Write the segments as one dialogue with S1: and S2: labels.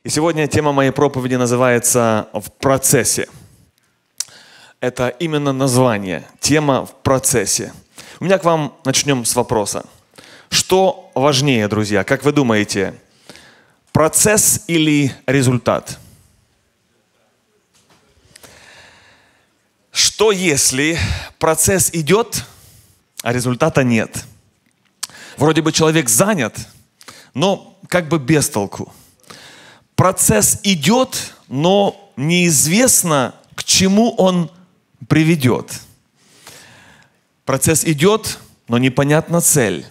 S1: И сегодня тема моей проповеди называется «В процессе». Это именно название, тема «В процессе». У меня к вам начнем с вопроса. Что важнее, друзья, как вы думаете, процесс или результат? Что если процесс идет, а результата нет? Вроде бы человек занят, но как бы без толку. Процесс идет, но неизвестно, к чему он приведет. Процесс идет, но непонятна цель.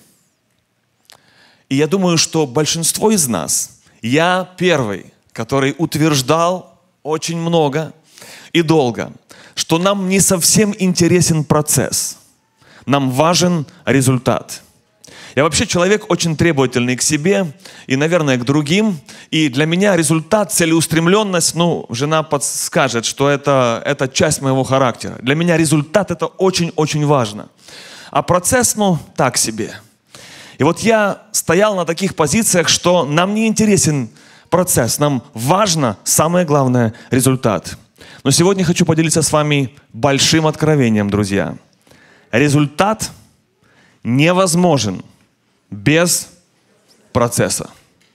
S1: И я думаю, что большинство из нас, я первый, который утверждал очень много и долго, что нам не совсем интересен процесс. Нам важен результат. Я вообще человек очень требовательный к себе и, наверное, к другим. И для меня результат, целеустремленность, жена подскажет, что это часть моего характера. Для меня результат – это очень-очень важно. А процесс, так себе. И вот я стоял на таких позициях, что нам не интересен процесс. Нам важно, самое главное, результат. Но сегодня хочу поделиться с вами большим откровением, друзья. Результат невозможен без процесса.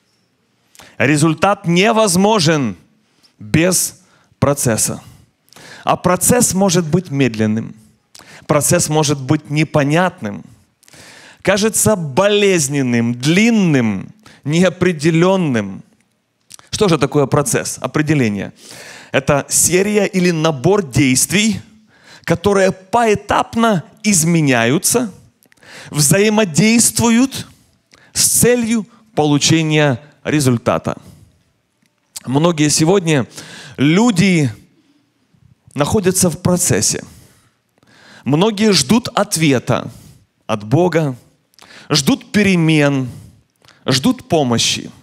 S1: Результат невозможен без процесса. А процесс может быть медленным. Процесс может быть непонятным. Кажется болезненным, длинным, неопределенным. Что же такое процесс? Определение. Это серия или набор действий, которые поэтапно изменяются, взаимодействуют с целью получения результата. Многие сегодня люди находятся в процессе. Многие ждут ответа от Бога, ждут перемен, ждут помощи.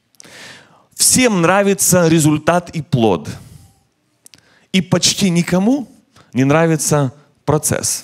S1: Всем нравится результат и плод. И почти никому не нравится процесс.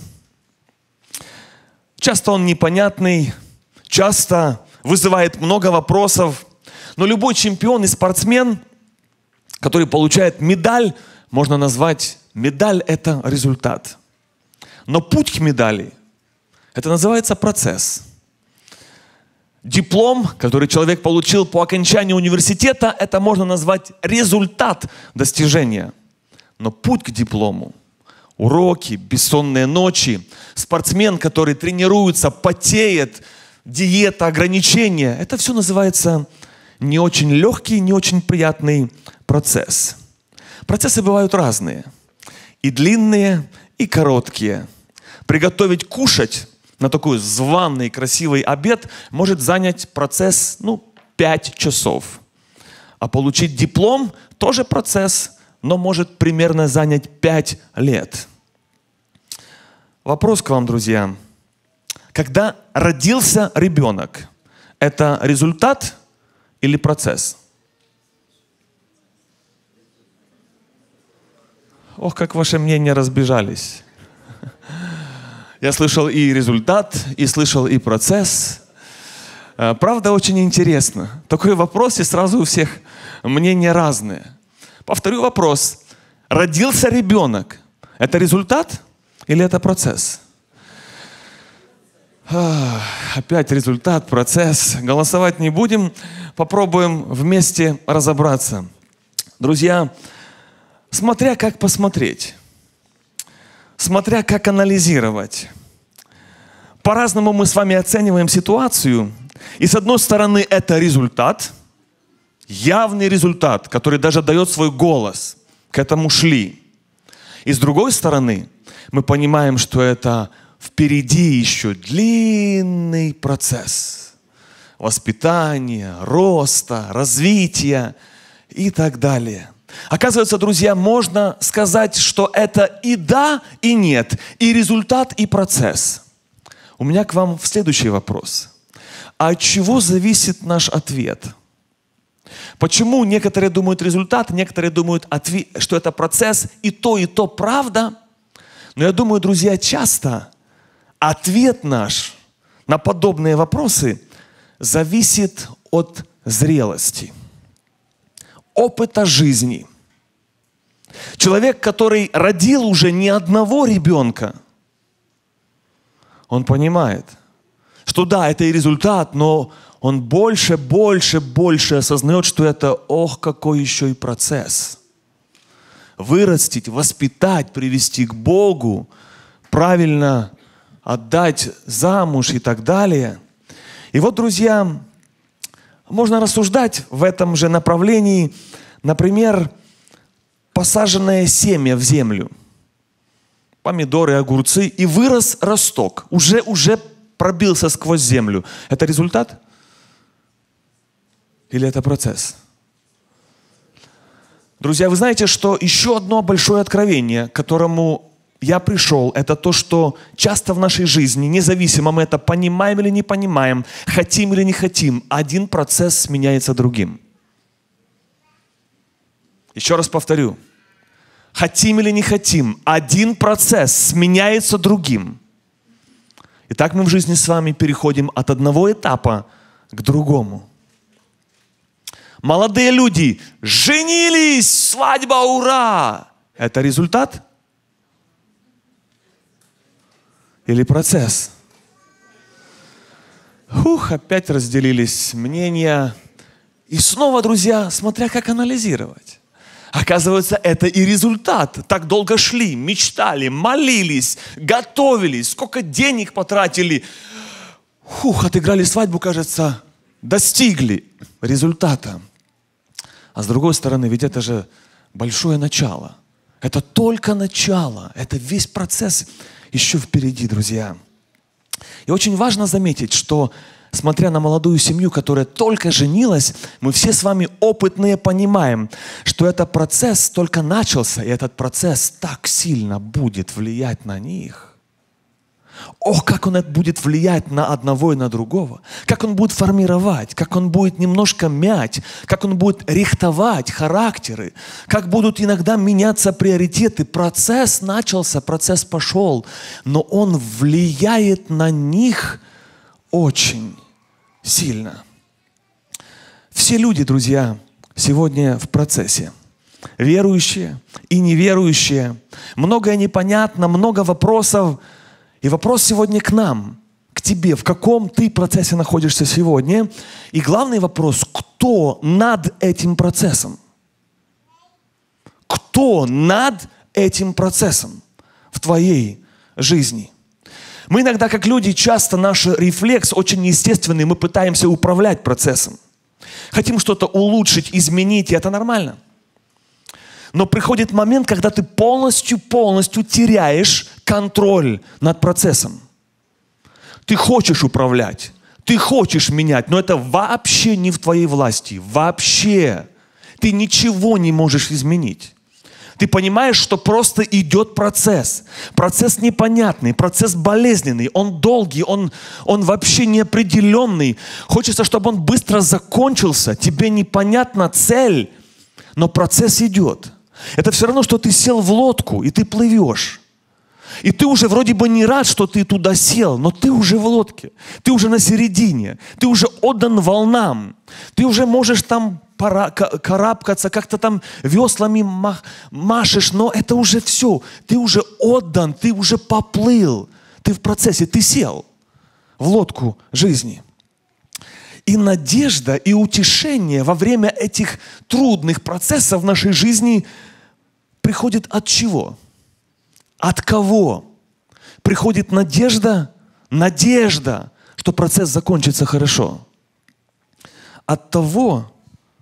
S1: Часто он непонятный, часто вызывает много вопросов. Но любой чемпион и спортсмен, который получает медаль, можно назвать медаль – это результат. Но путь к медали – это называется процесс. Диплом, который человек получил по окончании университета, это можно назвать результат достижения. Но путь к диплому, уроки, бессонные ночи, спортсмен, который тренируется, потеет, диета, ограничения, это все называется не очень легкий, не очень приятный процесс. Процессы бывают разные. И длинные, и короткие. Приготовить кушать на такой званый, красивый обед может занять процесс, 5 часов. А получить диплом тоже процесс, но может примерно занять 5 лет. Вопрос к вам, друзья. Когда родился ребенок, это результат или процесс? Ох, как ваши мнения разбежались. Я слышал и результат, и слышал и процесс. Правда, очень интересно. Такой вопрос, и сразу у всех мнения разные. Повторю вопрос. Родился ребенок. Это результат или это процесс? Опять результат, процесс. Голосовать не будем. Попробуем вместе разобраться. Друзья, смотря как посмотреть. Смотря как анализировать. По-разному мы с вами оцениваем ситуацию. И с одной стороны это результат. Явный результат, который даже дает свой голос. К этому шли. И с другой стороны, мы понимаем, что это впереди еще длинный процесс. Воспитания, роста, развития и так далее. Оказывается, друзья, можно сказать, что это и да, и нет. И результат, и процесс. У меня к вам следующий вопрос. А от чего зависит наш ответ? Почему некоторые думают результат, некоторые думают, что это процесс, и то правда? Но я думаю, друзья, часто ответ наш на подобные вопросы зависит от зрелости, опыта жизни. Человек, который родил уже не одного ребенка, он понимает, что да, это и результат, но он больше осознает, что это, какой еще и процесс. Вырастить, воспитать, привести к Богу, правильно отдать замуж и так далее. И вот, друзья, можно рассуждать в этом же направлении, например, посаженное семя в землю, помидоры, огурцы, и вырос росток, уже пробился сквозь землю. Это результат? Или это процесс? Друзья, вы знаете, что еще одно большое откровение, к которому я пришел, это то, что часто в нашей жизни, независимо мы это понимаем или не понимаем, хотим или не хотим, один процесс сменяется другим. Еще раз повторю. Хотим или не хотим, один процесс сменяется другим. Итак, мы в жизни с вами переходим от одного этапа к другому. Молодые люди женились, свадьба, ура! Это результат? Или процесс? Опять разделились мнения. И снова, друзья, смотря как анализировать. Оказывается, это и результат. Так долго шли, мечтали, молились, готовились, сколько денег потратили. Отыграли свадьбу, кажется, достигли результата. А с другой стороны, ведь это же большое начало. Это только начало. Это весь процесс еще впереди, друзья. И очень важно заметить, что, смотря на молодую семью, которая только женилась, мы все с вами опытные понимаем, что этот процесс только начался, и этот процесс так сильно будет влиять на них. Как он будет влиять на одного и на другого. Как он будет формировать, как он будет немножко мять, как он будет рихтовать характеры, как будут иногда меняться приоритеты. Процесс начался, процесс пошел, но он влияет на них очень сильно. Все люди, друзья, сегодня в процессе. Верующие и неверующие. Многое непонятно, много вопросов. И вопрос сегодня к нам, к тебе. В каком ты процессе находишься сегодня? И главный вопрос, кто над этим процессом? Кто над этим процессом в твоей жизни? Мы иногда, как люди, часто наш рефлекс очень естественный, мы пытаемся управлять процессом. Хотим что-то улучшить, изменить, и это нормально. Но приходит момент, когда ты полностью теряешь контроль над процессом. Ты хочешь управлять, ты хочешь менять, но это вообще не в твоей власти. Вообще. Ты ничего не можешь изменить. Ты понимаешь, что просто идет процесс. Процесс непонятный, процесс болезненный, он долгий, он вообще неопределенный. Хочется, чтобы он быстро закончился. Тебе непонятна цель, но процесс идет. Это все равно, что ты сел в лодку, и ты плывешь. И ты уже вроде бы не рад, что ты туда сел, но ты уже в лодке. Ты уже на середине. Ты уже отдан волнам. Ты уже можешь там карабкаться, как-то там веслами машешь, но это уже все. Ты уже отдан, ты уже поплыл. Ты в процессе, ты сел в лодку жизни. И надежда, и утешение во время этих трудных процессов в нашей жизни приходит от чего? От кого? Приходит надежда, что процесс закончится хорошо. От того,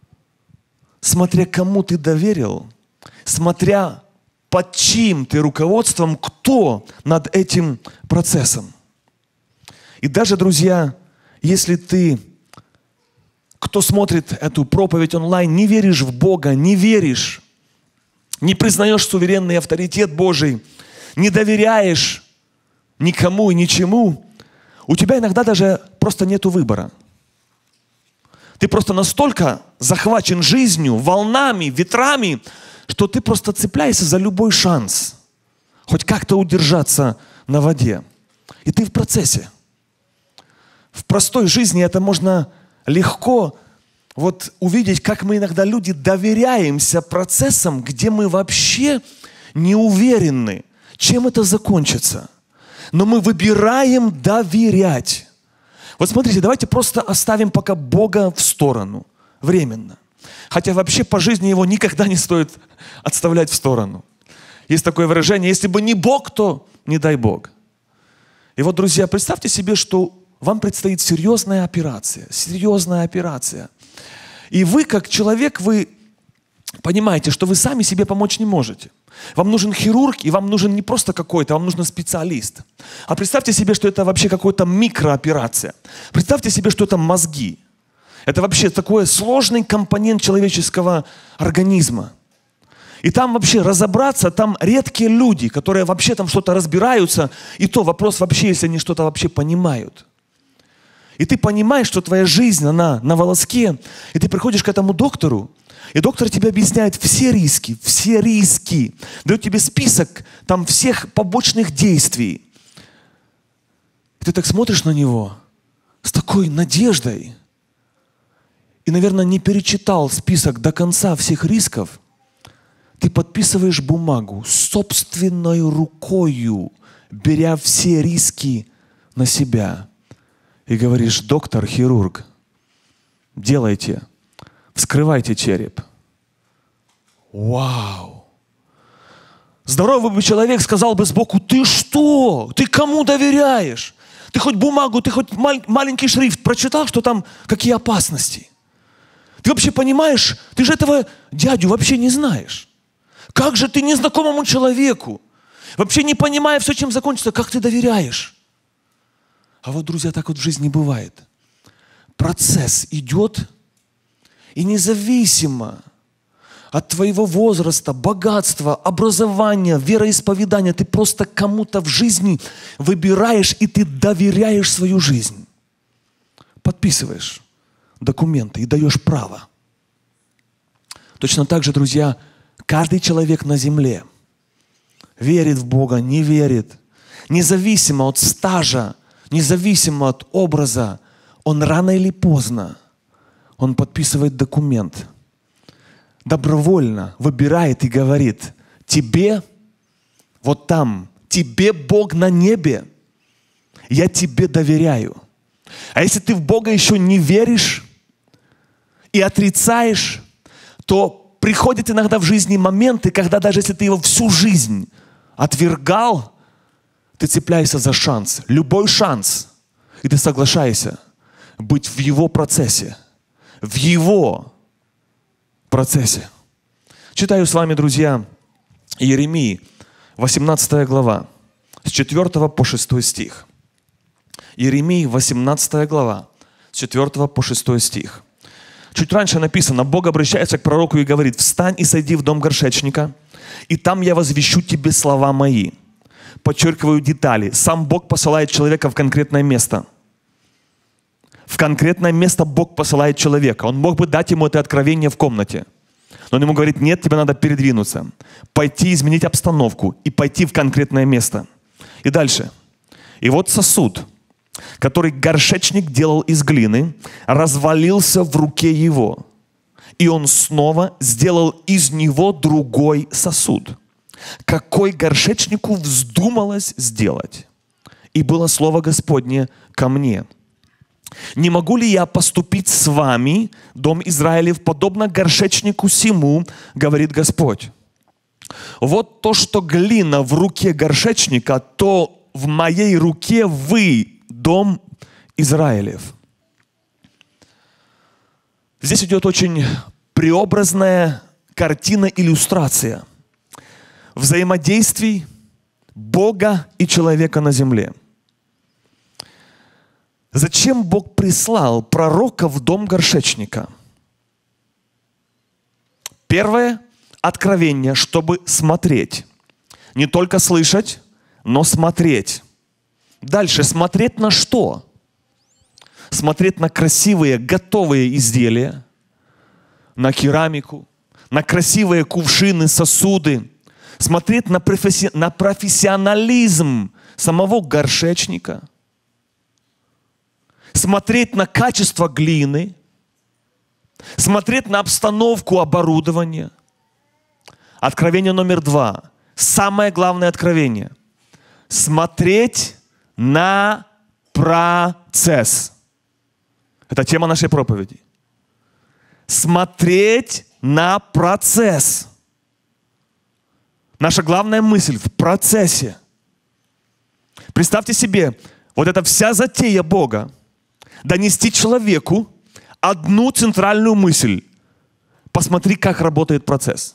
S1: смотря кому ты доверил, смотря под чьим ты руководством, кто над этим процессом. И даже, друзья, если ты, кто смотрит эту проповедь онлайн, не веришь в Бога, не веришь, не признаешь суверенный авторитет Божий, не доверяешь никому и ничему, у тебя иногда даже просто нету выбора. Ты просто настолько захвачен жизнью, волнами, ветрами, что ты просто цепляешься за любой шанс хоть как-то удержаться на воде. И ты в процессе. В простой жизни это можно легко вот увидеть, как мы иногда люди доверяемся процессам, где мы вообще не уверены, чем это закончится. Но мы выбираем доверять. Вот смотрите, давайте просто оставим пока Бога в сторону, временно. Хотя вообще по жизни Его никогда не стоит отставлять в сторону. Есть такое выражение: если бы не Бог, то не дай Бог. И вот, друзья, представьте себе, что вам предстоит серьезная операция. Серьезная операция. И вы, как человек, вы понимаете, что вы сами себе помочь не можете. Вам нужен хирург, и вам нужен не просто какой-то, вам нужен специалист. А представьте себе, что это вообще какая-то микрооперация. Представьте себе, что это мозги. Это вообще такой сложный компонент человеческого организма. И там вообще разобраться, там редкие люди, которые вообще там что-то разбираются. И то вопрос вообще, если они что-то вообще понимают. И ты понимаешь, что твоя жизнь, она на волоске. И ты приходишь к этому доктору, и доктор тебе объясняет все риски. Дает тебе список там всех побочных действий. И ты так смотришь на него с такой надеждой. И, наверное, не перечитал список до конца всех рисков. Ты подписываешь бумагу собственной рукою, беря все риски на себя. И говоришь: доктор, хирург, делайте, вскрывайте череп. Вау! Здоровый бы человек сказал бы сбоку: ты что? Ты кому доверяешь? Ты хоть бумагу, ты хоть маленький шрифт прочитал, что там какие опасности? Ты вообще понимаешь? Ты же этого дядю вообще не знаешь. Как же ты незнакомому человеку, вообще не понимая все, чем закончится, как ты доверяешь? А вот, друзья, так вот в жизни бывает. Процесс идет, и независимо от твоего возраста, богатства, образования, вероисповедания, ты просто кому-то в жизни выбираешь, и ты доверяешь свою жизнь. Подписываешь документы и даешь право. Точно так же, друзья, каждый человек на земле верит в Бога, не верит, независимо от стажа, независимо от образа, он рано или поздно, он подписывает документ, добровольно выбирает и говорит: тебе вот там, тебе Бог на небе, я тебе доверяю. А если ты в Бога еще не веришь и отрицаешь, то приходят иногда в жизни моменты, когда даже если ты его всю жизнь отвергал, ты цепляешься за шанс, любой шанс, и ты соглашаешься быть в Его процессе. В Его процессе. Читаю с вами, друзья, Иеремии, 18 глава, с 4 по 6 стих. Иеремии, 18 глава, с 4 по 6 стих. Чуть раньше написано: Бог обращается к пророку и говорит: «Встань и сойди в дом горшечника, и там я возвещу тебе слова мои». Подчеркиваю детали. Сам Бог посылает человека в конкретное место. В конкретное место Бог посылает человека. Он мог бы дать ему это откровение в комнате. Но он ему говорит: нет, тебе надо передвинуться, пойти изменить обстановку и пойти в конкретное место. И дальше. И вот сосуд, который горшечник делал из глины, развалился в руке его. И он снова сделал из него другой сосуд, какой горшечнику вздумалось сделать. И было слово Господне ко мне: не могу ли я поступить с вами, дом Израилев, подобно горшечнику сему, говорит Господь. Вот то, что глина в руке горшечника, то в моей руке вы, дом Израилев. Здесь идет очень преобразная картина, иллюстрация взаимодействий Бога и человека на земле. Зачем Бог прислал пророка в дом горшечника? Первое откровение, чтобы смотреть. Не только слышать, но смотреть. Дальше смотреть на что? Смотреть на красивые, готовые изделия, на керамику, на красивые кувшины, сосуды. Смотреть на профессионализм самого горшечника. Смотреть на качество глины. смотреть на обстановку оборудования. Откровение номер 2. Самое главное откровение. Смотреть на процесс. Это тема нашей проповеди. Смотреть на процесс. Наша главная мысль в процессе. Представьте себе, вот эта вся затея Бога донести человеку одну центральную мысль. Посмотри, как работает процесс.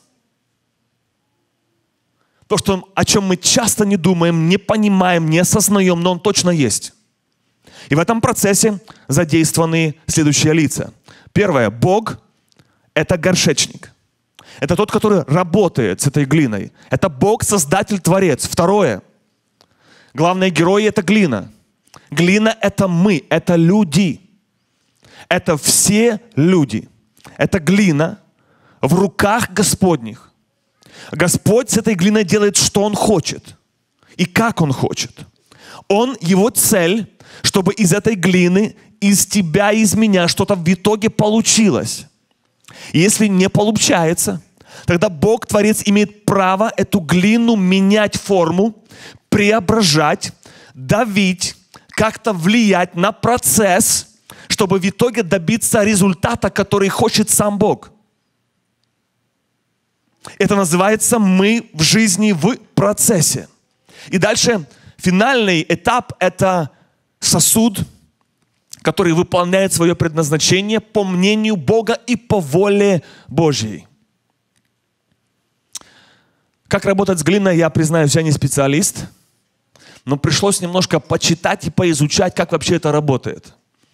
S1: То, о чем мы часто не думаем, не понимаем, не осознаем, но он точно есть. И в этом процессе задействованы следующие лица. Первое. Бог – это горшечник. Это тот, который работает с этой глиной. Это Бог, Создатель, Творец. Второе. Главные герои – это глина. Глина – это мы, это люди. Это все люди. Это глина в руках Господних. Господь с этой глиной делает, что Он хочет. И как Он хочет. Его цель, чтобы из этой глины, из тебя, из меня что-то в итоге получилось. И если не получается, тогда Бог, Творец, имеет право эту глину менять форму, преображать, давить, как-то влиять на процесс, чтобы в итоге добиться результата, который хочет сам Бог. Это называется «мы в жизни в процессе». И дальше финальный этап – это сосуд, который выполняет свое предназначение по мнению Бога и по воле Божьей. Как работать с глиной, я признаюсь, я не специалист, но пришлось немножко почитать и поизучать, как вообще это работает.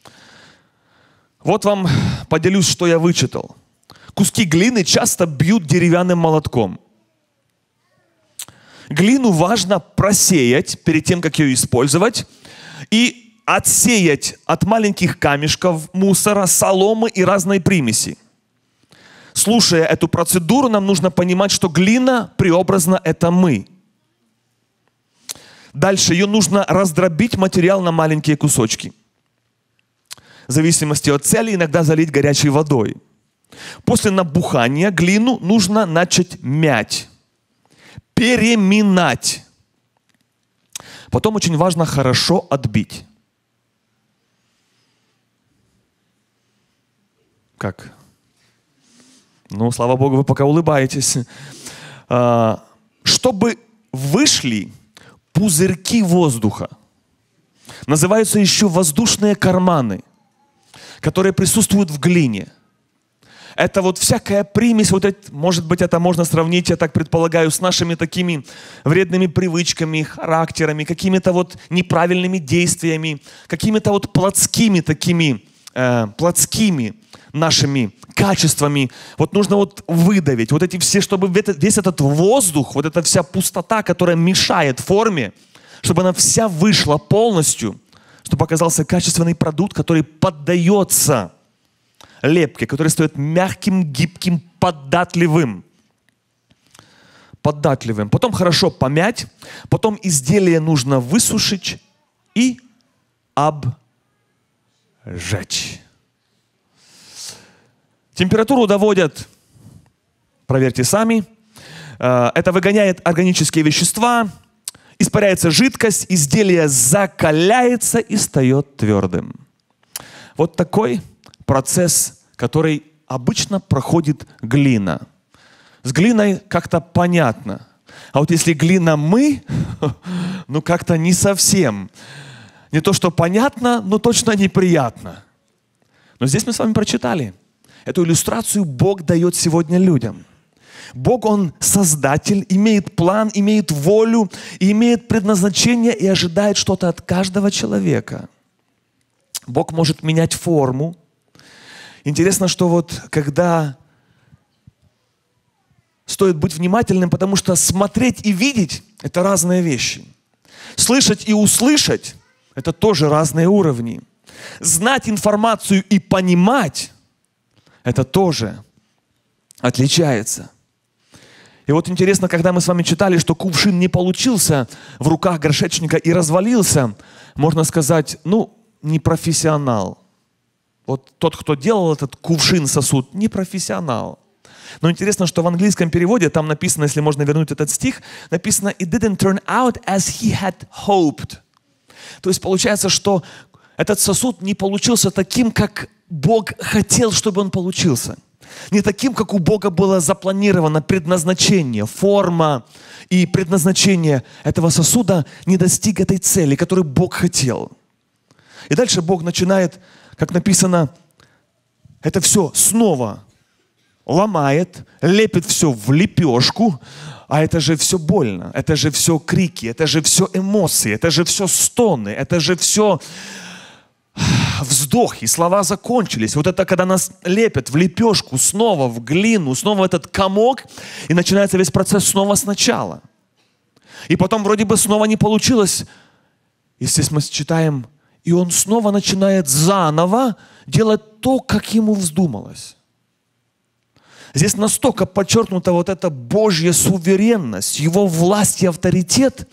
S1: Вот вам поделюсь, что я вычитал. Куски глины часто бьют деревянным молотком. Глину важно просеять перед тем, как ее использовать, и отсеять от маленьких камешков, мусора, соломы и разной примеси. Слушая эту процедуру, нам нужно понимать, что глина преобразна – это мы. Дальше ее нужно раздробить материал на маленькие кусочки. В зависимости от цели иногда залить горячей водой. После набухания глину нужно начать мять, переминать. Потом очень важно хорошо отбить. Как? Ну, слава Богу, вы пока улыбаетесь. Чтобы вышли пузырьки воздуха. Называются еще воздушные карманы, которые присутствуют в глине. Это вот всякая примесь, может быть, это можно сравнить, я так предполагаю, с нашими такими вредными привычками, характерами, какими-то вот неправильными действиями, какими-то вот плотскими нашими качествами. Вот нужно вот выдавить, вот эти все, чтобы весь этот воздух, вот эта вся пустота, которая мешает форме, чтобы она вся вышла полностью, чтобы оказался качественный продукт, который поддается лепке, который стоит мягким, гибким, податливым. Потом хорошо помять, потом изделие нужно высушить и обжечь. Температуру доводят, проверьте сами, это выгоняет органические вещества, испаряется жидкость, изделие закаляется и встает твердым. Вот такой процесс, который обычно проходит глина. С глиной как-то понятно. А вот если глина мы, ну как-то не совсем. Не то, что понятно, но точно неприятно. Но здесь мы с вами прочитали. Эту иллюстрацию Бог дает сегодня людям. Бог, Он создатель, имеет план, имеет волю, и имеет предназначение и ожидает что-то от каждого человека. Бог может менять форму. Интересно, что вот когда стоит быть внимательным, потому что смотреть и видеть – это разные вещи. Слышать и услышать – это тоже разные уровни. Знать информацию и понимать – это тоже отличается. И вот интересно, когда мы с вами читали, что кувшин не получился в руках горшечника и развалился, можно сказать, ну, не профессионал. вот тот, кто делал этот кувшин, сосуд, не профессионал. Но интересно, что в английском переводе, там написано, если можно вернуть этот стих, написано «It didn't turn out as he had hoped». То есть получается, что этот сосуд не получился таким, как Бог хотел, чтобы он получился. Не таким, как у Бога было запланировано предназначение, форма и предназначение этого сосуда не достиг этой цели, которую Бог хотел. И дальше Бог начинает, как написано, это все снова ломает, лепит все в лепешку, а это же все больно, это же все крики, это же все эмоции, это же все стоны, это же все вздохи, слова закончились. Вот это когда нас лепят в лепешку, снова в глину, снова этот комок, и начинается весь процесс снова сначала. И потом вроде бы снова не получилось. Естественно, мы читаем, и он снова начинает заново делать то, как ему вздумалось. Здесь настолько подчеркнута вот эта Божья суверенность, Его власть и авторитет.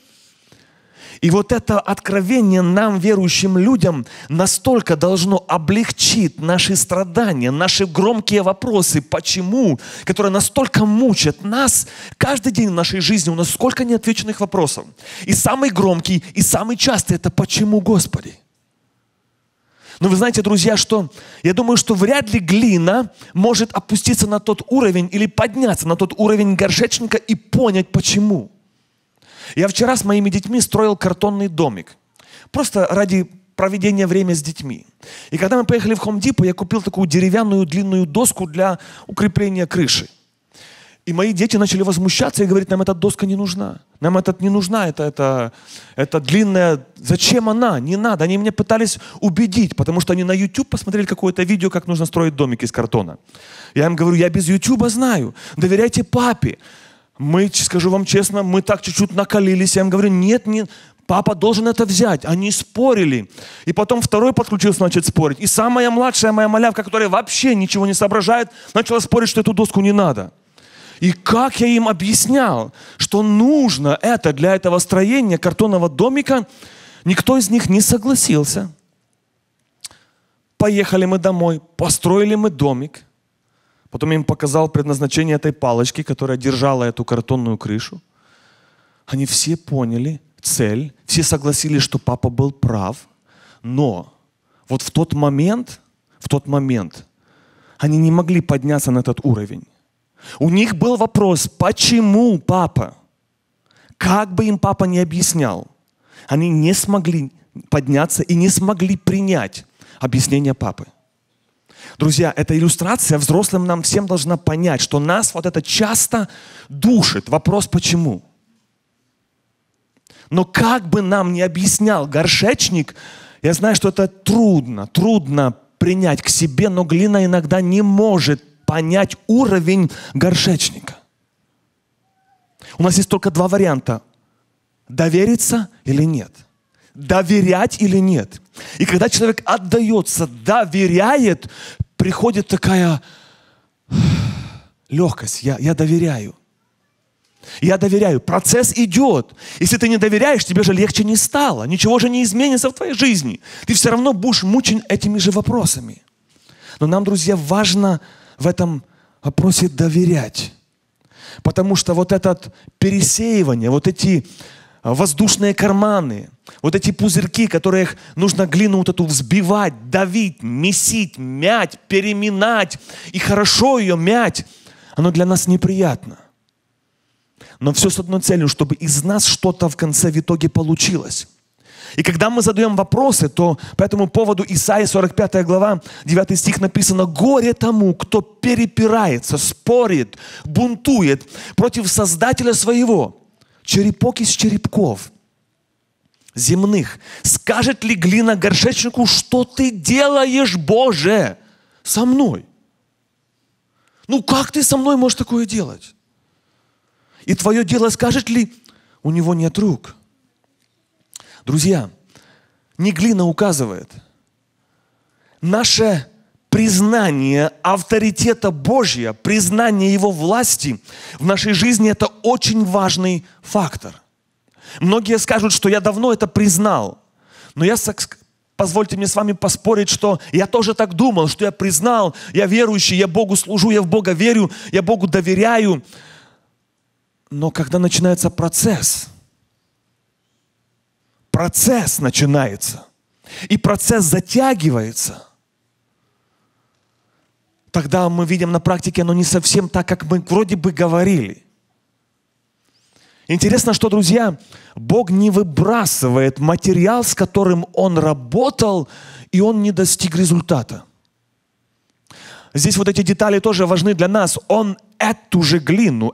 S1: И вот это откровение нам, верующим людям, настолько должно облегчить наши страдания, наши громкие вопросы, почему, которые настолько мучат нас. Каждый день в нашей жизни у нас сколько неотвеченных вопросов. И самый громкий, и самый частый – это «почему, Господи?». Но вы знаете, друзья, что я думаю, что вряд ли глина может опуститься на тот уровень или подняться на тот уровень горшечника и понять, почему. Я вчера с моими детьми строил картонный домик. Просто ради проведения времени с детьми. И когда мы поехали в Home Depot, я купил такую деревянную длинную доску для укрепления крыши. И мои дети начали возмущаться и говорить, нам эта доска не нужна. Нам эта не нужна, это длинная, зачем она? Не надо. Они меня пытались убедить, потому что они на YouTube посмотрели какое-то видео, как нужно строить домик из картона. Я им говорю, я без YouTube знаю, доверяйте папе. Мы, скажу вам честно, мы так чуть-чуть накалились. Я им говорю, нет, папа должен это взять. Они спорили. И потом второй подключился, начал спорить. И самая младшая моя малявка, которая вообще ничего не соображает, начала спорить, что эту доску не надо. И как я им объяснял, что нужно это для этого строения картонного домика, никто из них не согласился. Поехали мы домой, построили мы домик. Потом я им показал предназначение этой палочки, которая держала эту картонную крышу. Они все поняли цель, все согласились, что папа был прав. Но вот в тот момент они не могли подняться на этот уровень. У них был вопрос, почему папа? Как бы им папа не объяснял, они не смогли подняться и не смогли принять объяснение папы. Друзья, эта иллюстрация взрослым нам всем должна понять, что нас вот это часто душит. Вопрос почему? Но как бы нам ни объяснял горшечник, я знаю, что это трудно принять к себе, но глина иногда не может понять уровень горшечника. У нас есть только два варианта. Довериться или нет. Доверять или нет. И когда человек отдается, доверяет, приходит такая легкость. Я доверяю. Я доверяю. Процесс идет. Если ты не доверяешь, тебе же легче не стало. Ничего же не изменится в твоей жизни. Ты все равно будешь мучен этими же вопросами. Но нам, друзья, важно в этом вопросе доверять. Потому что вот это пересеивание, вот эти воздушные карманы, вот эти пузырьки, которых нужно глину вот эту взбивать, давить, месить, мять, переминать и хорошо ее мять, оно для нас неприятно. Но все с одной целью, чтобы из нас что-то в конце в итоге получилось. И когда мы задаем вопросы, то по этому поводу Исаия 45 глава, 9 стих написано: «Горе тому, кто перепирается, спорит, бунтует против Создателя своего, черепок из черепков земных. Скажет ли глина горшечнику, что ты делаешь, Боже, со мной?» Ну как ты со мной можешь такое делать? И твое дело скажет ли, у него нет рук? Друзья, не глина указывает. Наше признание авторитета Божьего, признание Его власти в нашей жизни – это очень важный фактор. Многие скажут, что я давно это признал. Но я позвольте мне с вами поспорить, что я тоже так думал, что я признал, я верующий, я Богу служу, я в Бога верю, я Богу доверяю. Но когда начинается процесс начинается, и процесс затягивается, тогда мы видим на практике, оно не совсем так, как мы вроде бы говорили. Интересно, что, друзья, Бог не выбрасывает материал, с которым Он работал, и Он не достиг результата. Здесь вот эти детали тоже важны для нас. Он эту же глину,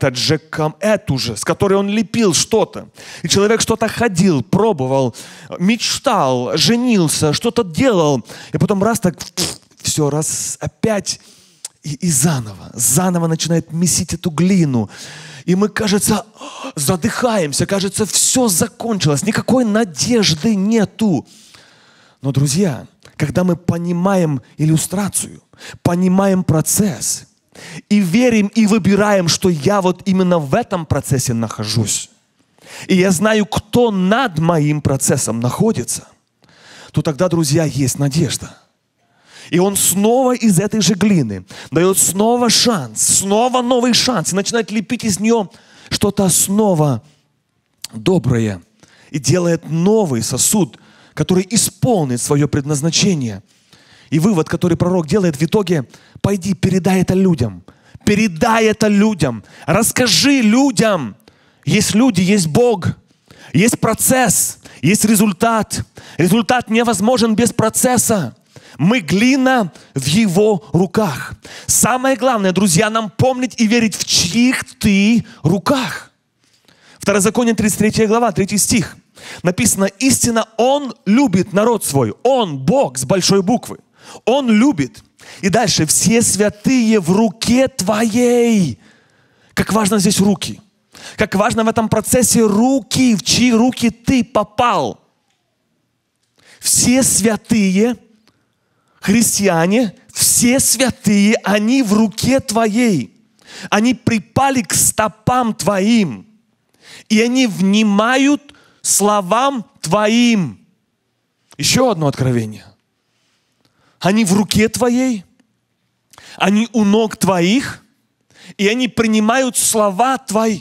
S1: эту же, с которой он лепил что-то. И человек что-то ходил, пробовал, мечтал, женился, что-то делал. И потом раз так, все, раз опять и заново начинает месить эту глину. И мы, кажется, задыхаемся, кажется, все закончилось, никакой надежды нету. Но, друзья, когда мы понимаем иллюстрацию, понимаем процесс, и верим, и выбираем, что я вот именно в этом процессе нахожусь, и я знаю, кто над моим процессом находится, то тогда, друзья, есть надежда. И Он снова из этой же глины дает снова шанс, снова новый шанс, и начинает лепить из нее что-то снова доброе, и делает новый сосуд, который исполнит свое предназначение. И вывод, который пророк делает в итоге: пойди, передай это людям. Передай это людям. Расскажи людям. Есть люди, есть Бог. Есть процесс, есть результат. Результат невозможен без процесса. Мы глина в Его руках. Самое главное, друзья, нам помнить и верить, в чьих ты руках. Второзаконие 33 глава, 3 стих. Написано: истинно Он любит народ свой. Он, Бог с большой буквы. Он любит. И дальше: все святые в руке твоей. Как важно здесь руки. Как важно в этом процессе руки, в чьи руки ты попал. Все святые христиане, все святые, они в руке твоей. Они припали к стопам твоим. И они внимают словам твоим. Еще одно откровение. Они в руке твоей, они у ног твоих, и они принимают слова твои.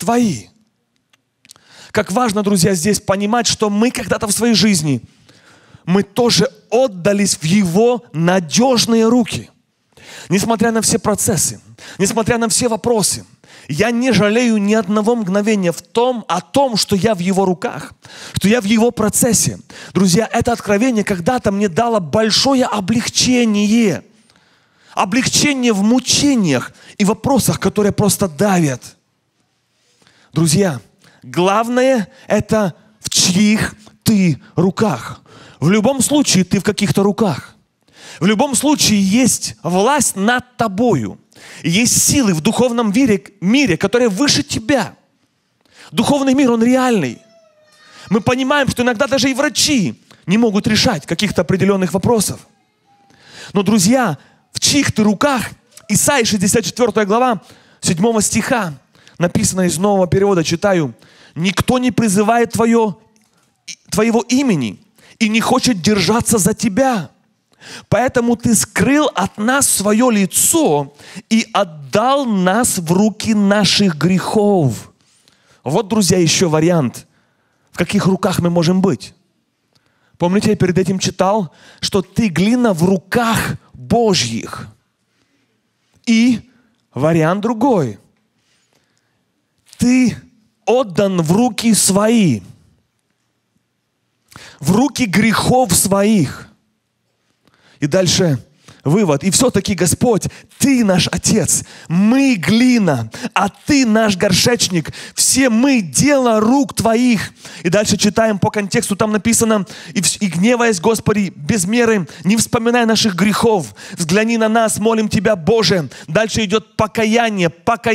S1: Как важно, друзья, здесь понимать, что мы когда-то в своей жизни, мы тоже отдались в Его надежные руки. Несмотря на все процессы, несмотря на все вопросы, я не жалею ни одного мгновения о том, что я в Его руках, что я в Его процессе. Друзья, это откровение когда-то мне дало большое облегчение. Облегчение в мучениях и вопросах, которые просто давят. Друзья, главное – это в чьих ты руках. В любом случае ты в каких-то руках. В любом случае есть власть над тобою. Есть силы в духовном мире, которые выше тебя. Духовный мир, он реальный. Мы понимаем, что иногда даже и врачи не могут решать каких-то определенных вопросов. Но, друзья, в чьих ты руках? Исайя 64 глава, 7 стиха, написано из нового перевода, читаю: «Никто не призывает твоего имени и не хочет держаться за тебя. Поэтому ты скрыл от нас свое лицо и отдал нас в руки наших грехов». Вот, друзья, еще вариант, в каких руках мы можем быть. Помните, я перед этим читал, что ты глина в руках Божьих. И вариант другой. Ты отдан в руки свои, в руки грехов своих. И дальше вывод. И все-таки, Господь, Ты наш Отец, мы глина, а Ты наш горшечник. Все мы дело рук Твоих. И дальше читаем по контексту, там написано: и гневаясь, Господи, без меры, не вспоминай наших грехов. Взгляни на нас, молим Тебя, Боже. Дальше идет покаяние,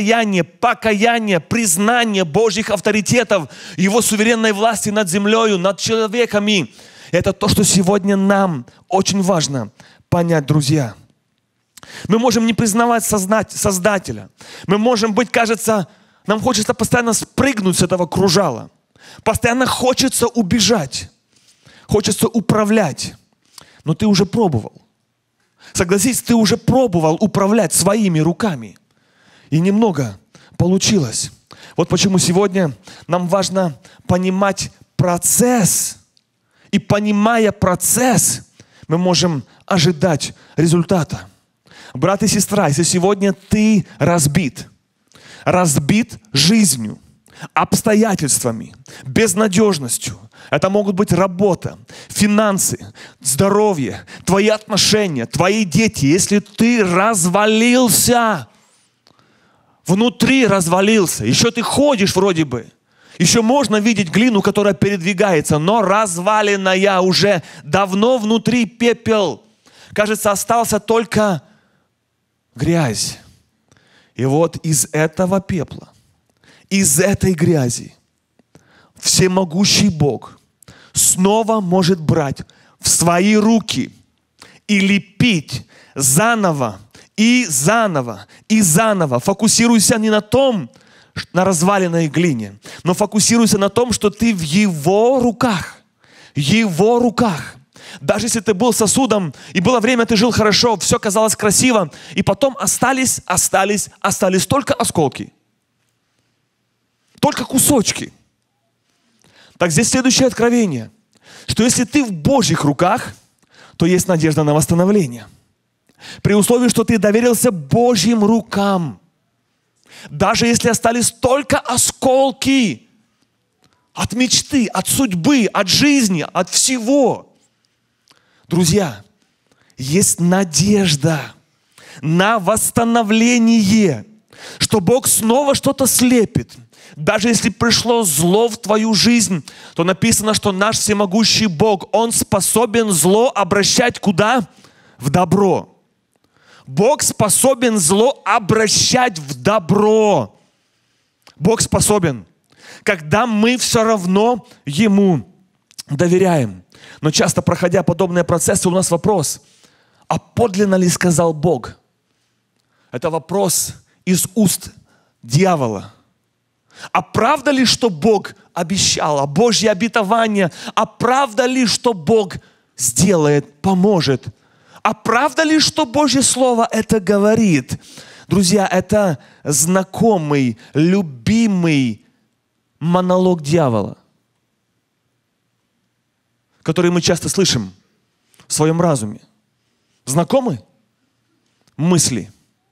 S1: признание Божьих авторитетов, Его суверенной власти над землею, над человеками. Это то, что сегодня нам очень важно понять, друзья. Мы можем не признавать Создателя. Мы можем быть, кажется, нам хочется постоянно спрыгнуть с этого кружала. Постоянно хочется убежать. хочется управлять, но ты уже пробовал. Согласись, ты уже пробовал управлять своими руками, и немного получилось. Вот почему сегодня нам важно понимать процесс, и понимая процесс, мы можем ожидать результата. Брат и сестра, если сегодня ты разбит жизнью, обстоятельствами, безнадежностью. Это могут быть работа, финансы, здоровье, твои отношения, твои дети. Если ты развалился, внутри развалился, еще ты ходишь вроде бы, еще можно видеть глину, которая передвигается, но разваленная уже давно внутри пепел. Кажется, остался только грязь. И вот из этого пепла, из этой грязи всемогущий Бог снова может брать в свои руки и лепить заново, и заново, и заново. Фокусируйся не на том, на разваленной глине, но фокусируйся на том, что ты в Его руках. Его руках. Даже если ты был сосудом, и было время, ты жил хорошо, все казалось красиво, и потом остались только осколки. Только кусочки. Так здесь следующее откровение, что если ты в Божьих руках, то есть надежда на восстановление. При условии, что ты доверился Божьим рукам. Даже если остались только осколки от мечты, от судьбы, от жизни, от всего. Друзья, есть надежда на восстановление, что Бог снова что-то слепит. Даже если пришло зло в твою жизнь, то написано, что наш всемогущий Бог, Он способен зло обращать куда? В добро. Бог способен зло обращать в добро. Бог способен, когда мы все равно Ему доверяем. Но часто, проходя подобные процессы, у нас вопрос, а подлинно ли сказал Бог? Это вопрос из уст дьявола. А правда ли, что Бог обещал? А Божье обетование? А правда ли, что Бог сделает, поможет? А правда ли, что Божье Слово это говорит? Друзья, это знакомый, любимый монолог дьявола, который мы часто слышим в своем разуме. Знакомы мысли?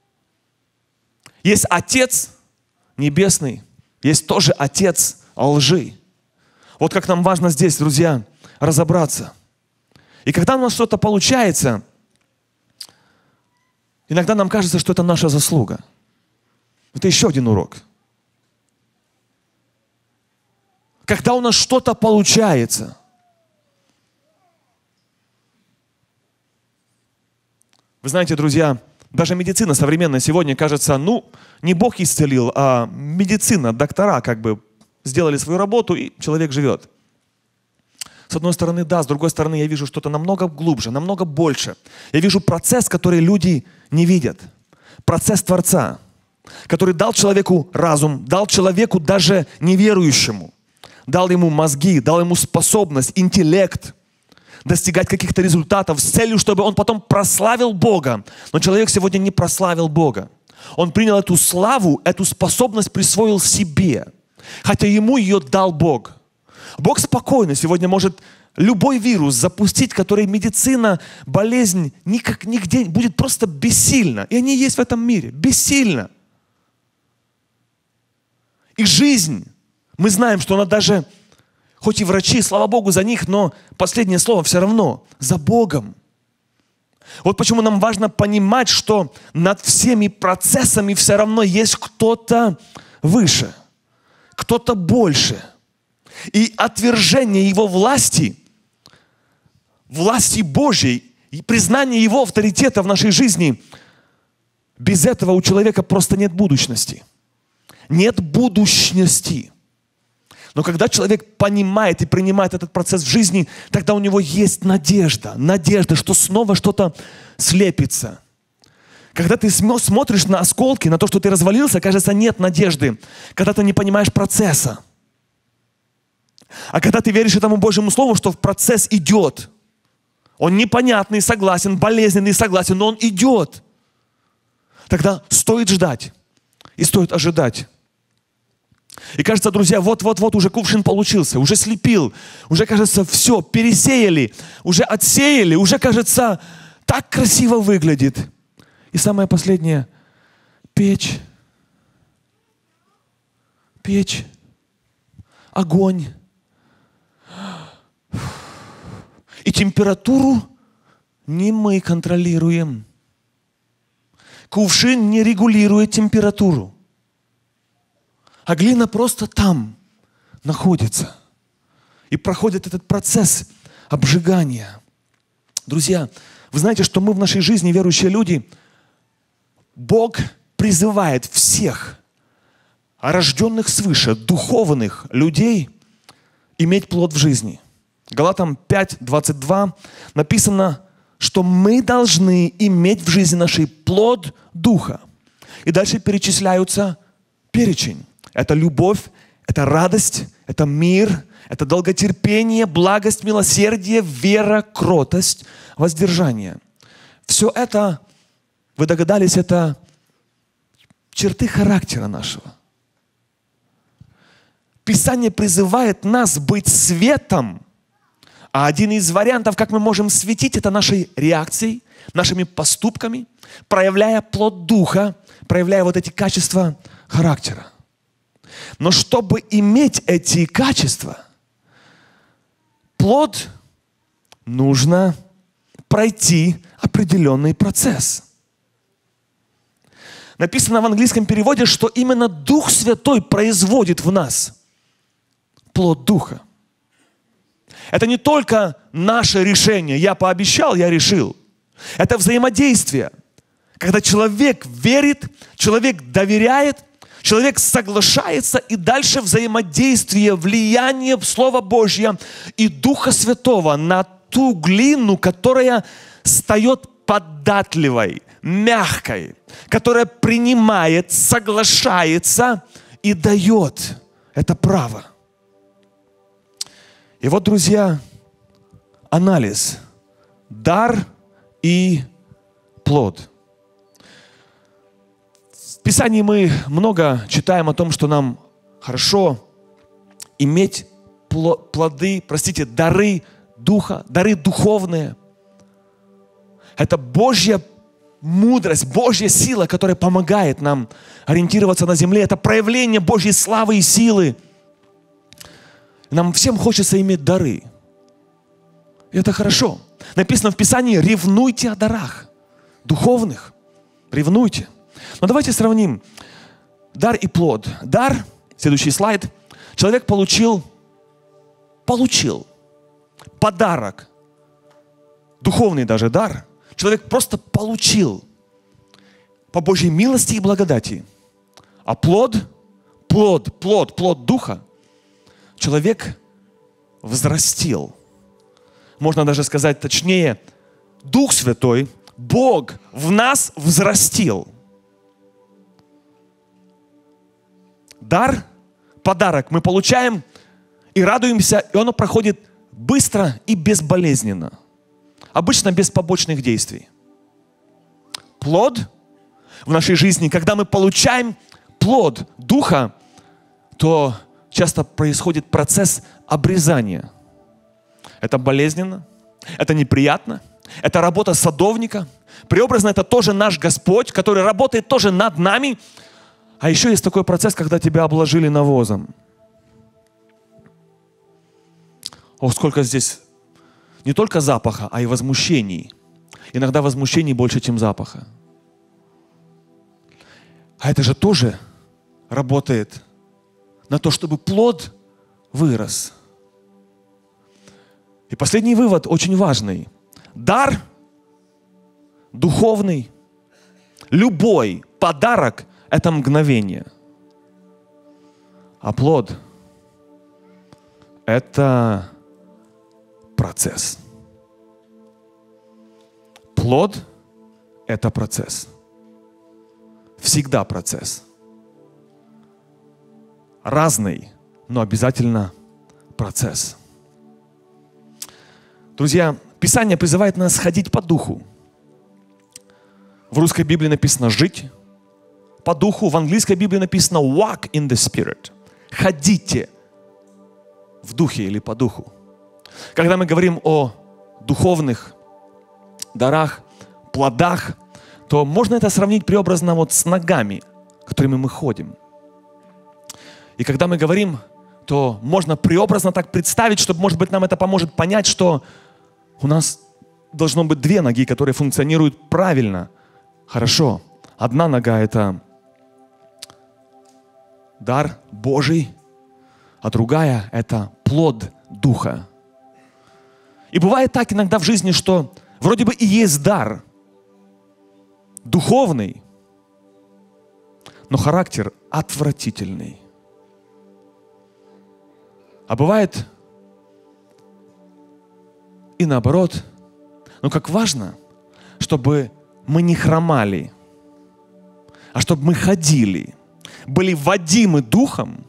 S1: Есть Отец Небесный, есть тоже Отец лжи. Вот как нам важно здесь, друзья, разобраться. И когда у нас что-то получается, иногда нам кажется, что это наша заслуга. Это еще один урок. Когда у нас что-то получается, вы знаете, друзья, даже медицина современная сегодня, кажется, не Бог исцелил, а медицина, доктора как бы сделали свою работу, и человек живет. С одной стороны, да, с другой стороны, я вижу что-то намного глубже, намного больше. Я вижу процесс, который люди не видят. Процесс Творца, который дал человеку разум, дал человеку даже неверующему, дал ему мозги, дал ему способность, интеллект, достигать каких-то результатов с целью, чтобы он потом прославил Бога. Но человек сегодня не прославил Бога. Он принял эту славу, эту способность присвоил себе, хотя ему ее дал Бог. Бог спокойно сегодня может любой вирус запустить, который медицина, болезнь нигде будет просто бессильна. И они есть в этом мире. Бессильна. И жизнь, мы знаем, что она даже... Хоть и врачи, слава Богу за них, но последнее слово все равно за Богом. Вот почему нам важно понимать, что над всеми процессами все равно есть кто-то выше, кто-то больше. И отвержение Его власти, власти Божьей, и признание Его авторитета в нашей жизни, без этого у человека просто нет будущности. Нет будущности. Но когда человек понимает и принимает этот процесс в жизни, тогда у него есть надежда, что снова что-то слепится. Когда ты смотришь на осколки, на то, что ты развалился, кажется, нет надежды, когда ты не понимаешь процесса. А когда ты веришь этому Божьему Слову, что процесс идет, он непонятный, согласен, болезненный, согласен, но он идет, тогда стоит ждать и стоит ожидать. И кажется, друзья, вот-вот-вот уже кувшин получился, уже слепил, уже, кажется, все, пересеяли, уже отсеяли, уже, кажется, так красиво выглядит. И самое последнее — печь, огонь. И температуру не мы контролируем. Кувшин не регулирует температуру. А глина просто там находится. И проходит этот процесс обжигания. Друзья, вы знаете, что мы в нашей жизни, верующие люди, Бог призывает всех рожденных свыше, духовных людей иметь плод в жизни. Галатам 5:22 написано, что мы должны иметь в жизни нашей плод Духа. И дальше перечисляются перечень. Это любовь, это радость, это мир, это долготерпение, благость, милосердие, вера, кротость, воздержание. Все это, вы догадались, это черты характера нашего. Писание призывает нас быть светом, а один из вариантов, как мы можем светить, это нашей реакцией, нашими поступками, проявляя плод Духа, проявляя вот эти качества характера. Но чтобы иметь эти качества, плод нужно пройти определенный процесс. Написано в английском переводе, что именно Дух Святой производит в нас плод Духа. Это не только наше решение. Я пообещал, я решил. Это взаимодействие. Когда человек верит, человек доверяет, человек соглашается, и дальше взаимодействие, влияние Слова Божьего и Духа Святого на ту глину, которая стает податливой, мягкой, которая принимает, соглашается и дает это право. И вот, друзья, анализ. Дар и плод. В Писании мы много читаем о том, что нам хорошо иметь плоды, дары Духа, дары духовные. Это Божья мудрость, Божья сила, которая помогает нам ориентироваться на земле. Это проявление Божьей славы и силы. Нам всем хочется иметь дары. И это хорошо. Написано в Писании: ревнуйте о дарах духовных. Ревнуйте. Но давайте сравним дар и плод. Дар, следующий слайд. Человек получил подарок. Духовный даже дар. Человек просто получил по Божьей милости и благодати. А плод Духа человек взрастил. Можно даже сказать точнее, Дух Святой, Бог в нас взрастил. Дар, подарок мы получаем и радуемся, и оно проходит быстро и безболезненно. Обычно без побочных действий. Плод в нашей жизни, когда мы получаем плод Духа, то часто происходит процесс обрезания. Это болезненно, это неприятно, это работа садовника. Преобразно это тоже наш Господь, который работает тоже над нами. А еще есть такой процесс, когда тебя обложили навозом. Ох, сколько здесь не только запаха, а и возмущений. Иногда возмущений больше, чем запаха. А это же тоже работает на то, чтобы плод вырос. И последний вывод очень важный. Дар духовный, любой подарок – это мгновение. А плод – это процесс. Плод – это процесс. Всегда процесс. Разный, но обязательно процесс. Друзья, Писание призывает нас ходить по духу. В русской Библии написано «жить по духу», в английской Библии написано «walk in the Spirit». Ходите в духе или по духу. Когда мы говорим о духовных дарах, плодах, то можно это сравнить преобразно вот с ногами, которыми мы ходим. И когда мы говорим, то можно преобразно так представить, чтобы, может быть, нам это поможет понять, что у нас должно быть две ноги, которые функционируют правильно, хорошо. Одна нога – это дар Божий, а другая – это плод Духа. И бывает так иногда в жизни, что вроде бы и есть дар духовный, но характер отвратительный. А бывает и наоборот. Но как важно, чтобы мы не хромали, а чтобы мы ходили, были водимы Духом,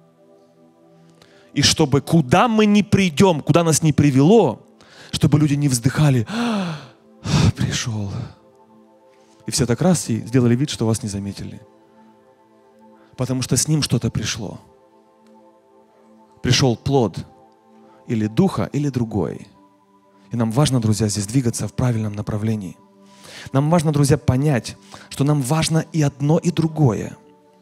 S1: и чтобы куда мы ни придем, куда нас ни привело, чтобы люди не вздыхали: пришел. И все так раз и сделали вид, что вас не заметили. Потому что с ним что-то пришло. Пришел плод или духа, или другой. И нам важно, друзья, здесь двигаться в правильном направлении. Нам важно, друзья, понять, что нам важно и одно, и другое.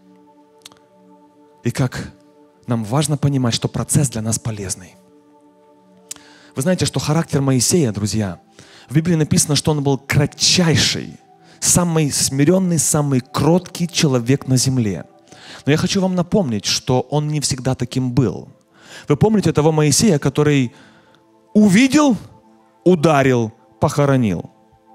S1: И как нам важно понимать, что процесс для нас полезный. Вы знаете, что характер Моисея, друзья, в Библии написано, что он был кратчайший, самый смиренный, самый кроткий человек на земле. Но я хочу вам напомнить, что он не всегда таким был. Вы помните того Моисея, который увидел, ударил, похоронил?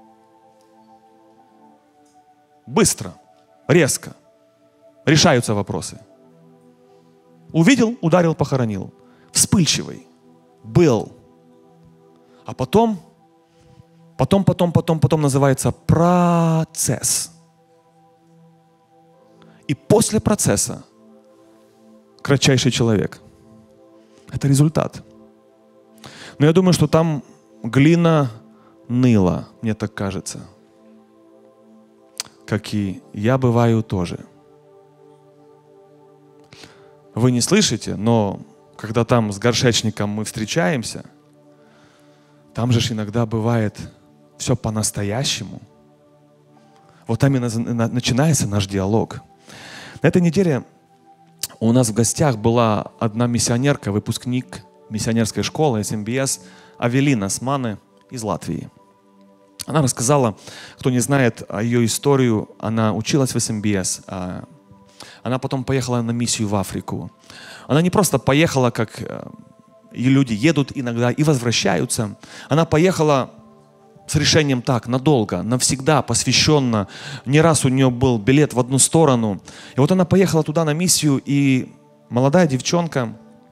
S1: Быстро, резко решаются вопросы. Увидел, ударил, похоронил. Вспыльчивый был. А потом называется процесс. И после процесса кратчайший человек. Это результат. Но я думаю, что там глина ныла, мне так кажется. Как и я бываю тоже. Вы не слышите, но когда там с горшечником мы встречаемся, там же иногда бывает все по-настоящему. Вот там и начинается наш диалог. На этой неделе у нас в гостях была одна миссионерка, выпускник миссионерской школы СМБС Авелина Сманы из Латвии. Она рассказала, кто не знает ее историю, она училась в СМБС, она потом поехала на миссию в Африку. Она не просто поехала, как и люди едут иногда и возвращаются. Она поехала с решением так, надолго, навсегда, посвященно. Не раз у нее был билет в одну сторону. И вот она поехала туда на миссию, и молодая девчонка,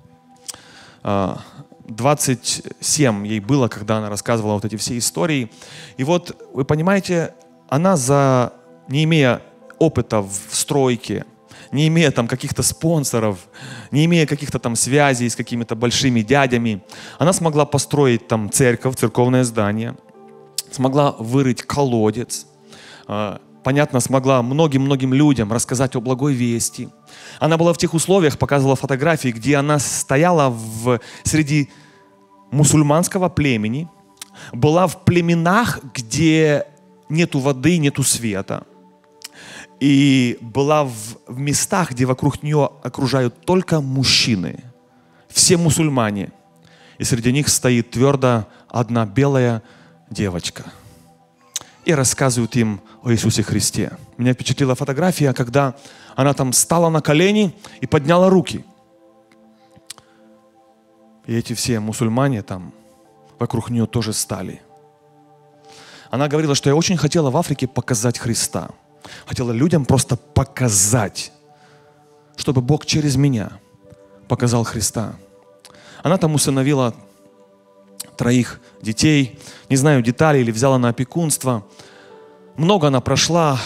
S1: 27 ей было, когда она рассказывала вот эти все истории. И вот, вы понимаете, она, не имея опыта в стройке, не имея там каких-то спонсоров, не имея каких-то там связей с какими-то большими дядями, она смогла построить там церковь, церковное здание, смогла вырыть колодец, понятно, смогла многим-многим людям рассказать о благой вести. Она была в тех условиях, показывала фотографии, где она стояла среди мусульманского племени, была в племенах, где нету воды, нету света. И была в местах, где вокруг нее окружают только мужчины, все мусульмане. И среди них стоит твердо одна белая девочка. И рассказывают им о Иисусе Христе. Меня впечатлила фотография, когда она там стала на колени и подняла руки. И эти все мусульмане там вокруг нее тоже стали. Она говорила, что я очень хотела в Африке показать Христа. Хотела людям просто показать, чтобы Бог через меня показал Христа. Она там усыновила 3 детей, не знаю деталей, или взяла на опекунство. Много она прошла,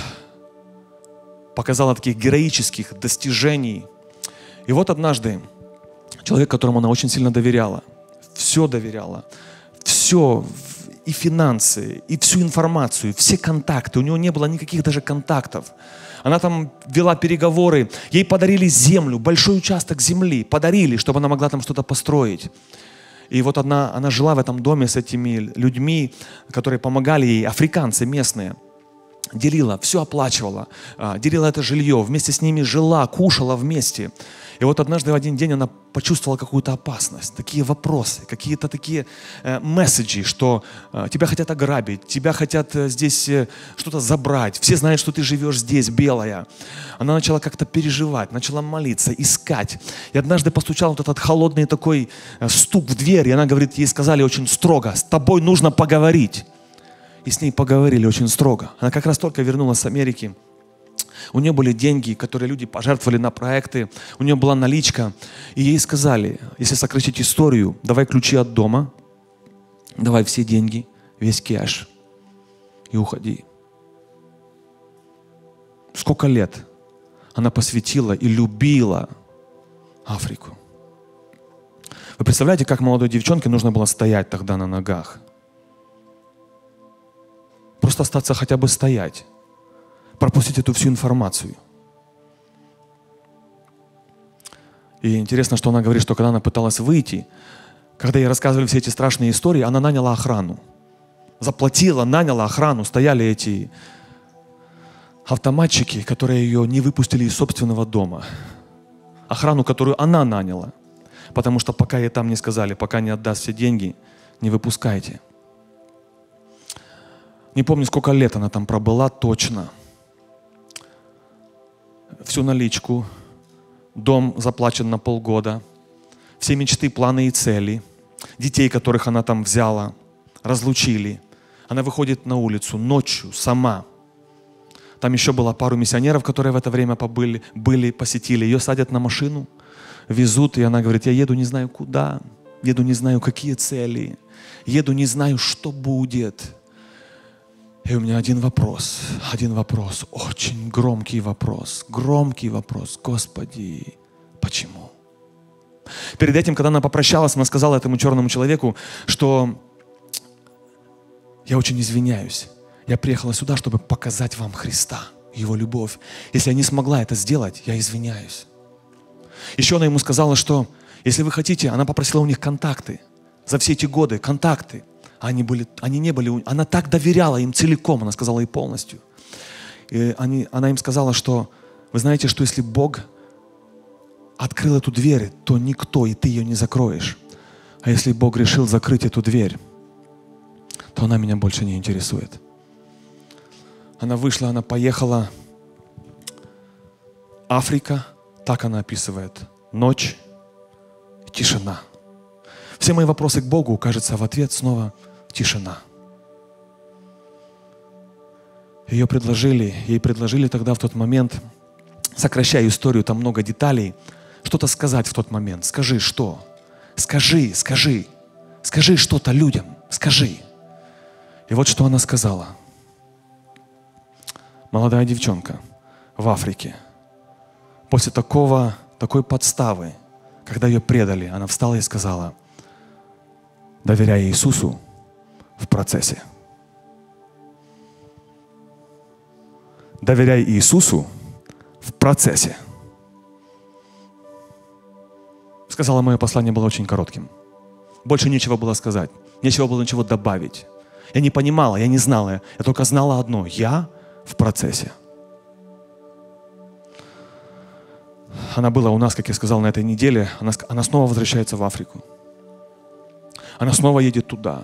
S1: показала таких героических достижений. И вот однажды, Человек, которому она очень сильно доверяла. Все доверяла. Все, и финансы, и всю информацию, все контакты. У него не было никаких даже контактов. Она там вела переговоры. Ей подарили землю, большой участок земли. Подарили, чтобы она могла там что-то построить. И вот она жила в этом доме с этими людьми, которые помогали ей, африканцы местные. Делила, все оплачивала, делила это жилье, вместе с ними жила, кушала вместе. И вот однажды в один день она почувствовала какую-то опасность, такие вопросы, какие-то такие месседжи, что тебя хотят ограбить, тебя хотят здесь что-то забрать. Все знают, что ты живешь здесь, белая. Она начала как-то переживать, начала молиться, искать. И однажды постучал вот этот холодный такой стук в дверь, и она говорит, ей сказали очень строго, с тобой нужно поговорить. И с ней поговорили очень строго. Она как раз только вернулась с Америки. У нее были деньги, которые люди пожертвовали на проекты. У нее была наличка. И ей сказали, если сократить историю, давай ключи от дома, давай все деньги, весь кэш и уходи. Сколько лет она посвятила и любила Африку. Вы представляете, как молодой девчонке нужно было стоять тогда на ногах? Просто остаться хотя бы стоять. Пропустить эту всю информацию. И интересно, что она говорит, что когда она пыталась выйти, когда ей рассказывали все эти страшные истории, она наняла охрану. Заплатила, наняла охрану. Стояли эти автоматчики, которые ее не выпустили из собственного дома. Охрану, которую она наняла. Потому что пока ей там не сказали, пока не отдаст все деньги, не выпускайте. Не помню, сколько лет она там пробыла точно. Всю наличку, дом заплачен на полгода, все мечты, планы и цели, детей, которых она там взяла, разлучили. Она выходит на улицу ночью сама. Там еще было пару миссионеров, которые в это время посетили. Ее садят на машину, везут, и она говорит, я еду не знаю куда, еду не знаю какие цели, еду не знаю, что будет. И у меня один вопрос, очень громкий вопрос. Господи, почему? Перед этим, когда она попрощалась, она сказала этому черному человеку, что я очень извиняюсь. Я приехала сюда, чтобы показать вам Христа, Его любовь. Если я не смогла это сделать, я извиняюсь. Еще она ему сказала, что если вы хотите, она попросила у них контакты. За все эти годы контакты. Она так доверяла им целиком, она сказала и полностью. И она им сказала, что вы знаете, что если Бог открыл эту дверь, то никто, и ты ее не закроешь. А если Бог решил закрыть эту дверь, то она меня больше не интересует. Она вышла, она поехала. Африка, так она описывает. Ночь, тишина. Все мои вопросы к Богу, кажется, в ответ снова тишина. Ей предложили тогда в тот момент, сокращая историю, там много деталей, что-то сказать в тот момент. Скажи, что? Скажи что-то людям, скажи. И вот что она сказала. Молодая девчонка в Африке. После такой подставы, когда ее предали, она встала и сказала, доверяя Иисусу в процессе. Доверяй Иисусу в процессе. Сказала, мое послание было очень коротким. Больше нечего было сказать. Нечего было ничего добавить. Я не понимала, я не знала. Я только знала одно. Я в процессе. Она была у нас, как я сказал, на этой неделе. Она снова возвращается в Африку. Она снова едет туда.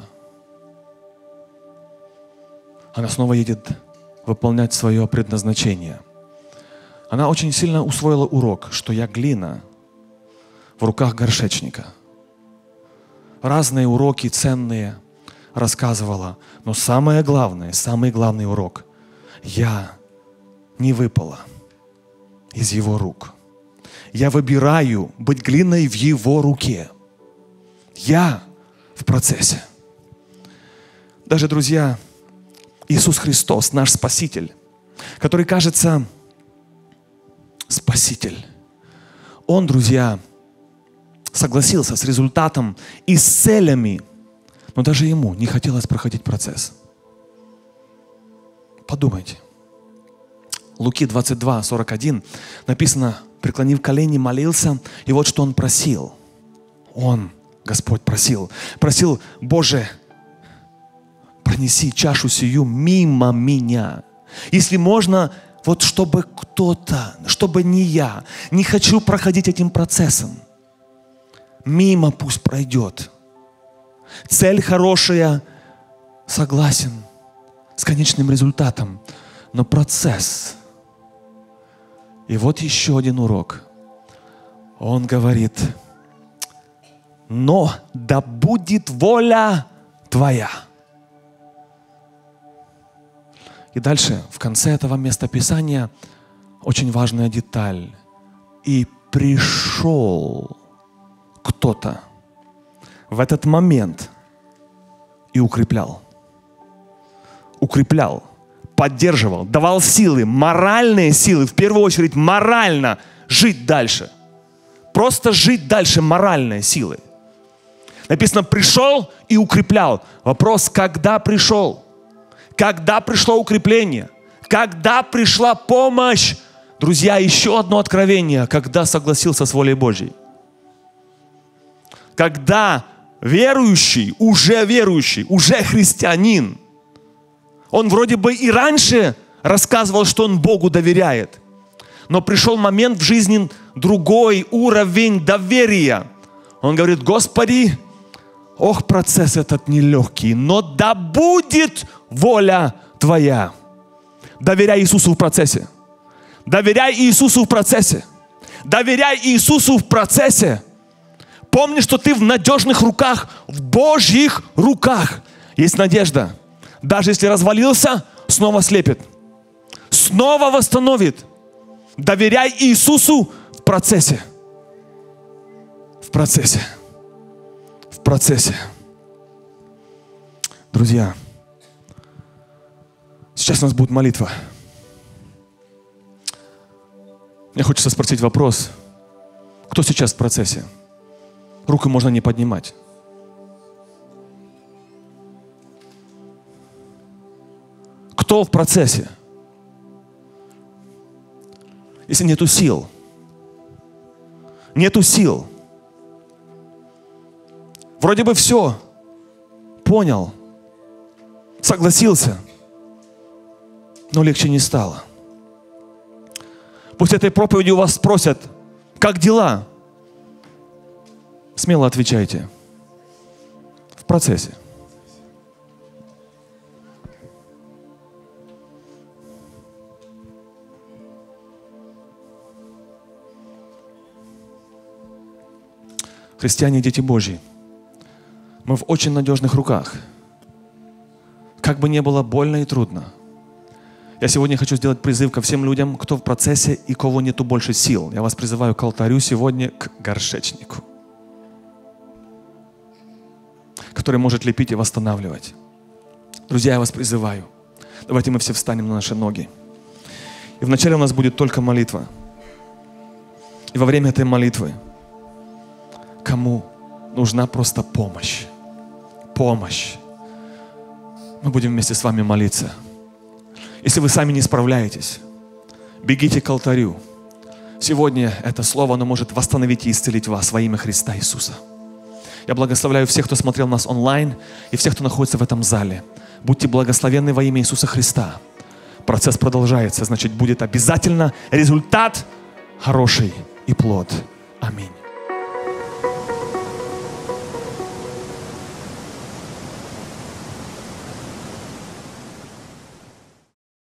S1: Она снова едет выполнять свое предназначение. Она очень сильно усвоила урок, что я глина в руках горшечника. Разные уроки ценные рассказывала, но самый главный урок – я не выпала из его рук. Я выбираю быть глиной в его руке. Я в процессе. Даже, друзья, Иисус Христос, наш Спаситель, который, кажется, Спаситель. Он, друзья, согласился с результатом и с целями, но даже ему не хотелось проходить процесс. Подумайте. Луки 22, 41 написано: преклонив колени, молился, и вот что он просил. Господь просил: Боже, пронеси чашу сию мимо меня. Если можно, вот чтобы кто-то, чтобы не я, не хочу проходить этим процессом. Мимо пусть пройдет. Цель хорошая, согласен, с конечным результатом, но процесс. И вот еще один урок. Он говорит: но да будет воля Твоя. И дальше, в конце этого местописания, очень важная деталь. И пришел кто-то в этот момент и укреплял, поддерживал, давал силы, моральные силы, в первую очередь морально жить дальше. Просто жить дальше, моральные силы. Написано: пришел и укреплял. Вопрос: когда пришел? Когда пришло укрепление? Когда пришла помощь? Друзья, еще одно откровение: когда согласился с волей Божьей. Когда верующий, уже христианин, он вроде бы и раньше рассказывал, что он Богу доверяет, но пришел момент в жизни, другой уровень доверия. Он говорит: Господи, процесс этот нелегкий, но да будет воля Твоя. Доверяй Иисусу в процессе. Доверяй Иисусу в процессе. Доверяй Иисусу в процессе. Помни, что ты в надежных руках, в Божьих руках. Есть надежда. Даже если развалился, снова слепит. Снова восстановит. Доверяй Иисусу в процессе. В процессе. В процессе. Друзья, сейчас у нас будет молитва. Мне хочется спросить вопрос: кто сейчас в процессе? Руку можно не поднимать. Кто в процессе? Если нету сил, вроде бы все понял, согласился, но легче не стало. После этой проповеди у вас спросят: как дела? Смело отвечайте: в процессе. Христиане, дети Божьи, мы в очень надежных руках. Как бы ни было больно и трудно. Я сегодня хочу сделать призыв ко всем людям, кто в процессе и кого нету больше сил. Я вас призываю к алтарю сегодня, к горшечнику, который может лепить и восстанавливать. Друзья, я вас призываю. Давайте мы все встанем на наши ноги. И вначале у нас будет только молитва. И во время этой молитвы, кому нужна просто помощь, мы будем вместе с вами молиться. Если вы сами не справляетесь, бегите к алтарю. Сегодня это слово, оно может восстановить и исцелить вас во имя Христа Иисуса. Я благословляю всех, кто смотрел нас онлайн, и всех, кто находится в этом зале. Будьте благословенны во имя Иисуса Христа. Процесс продолжается, значит, будет обязательно результат хороший и плод. Аминь.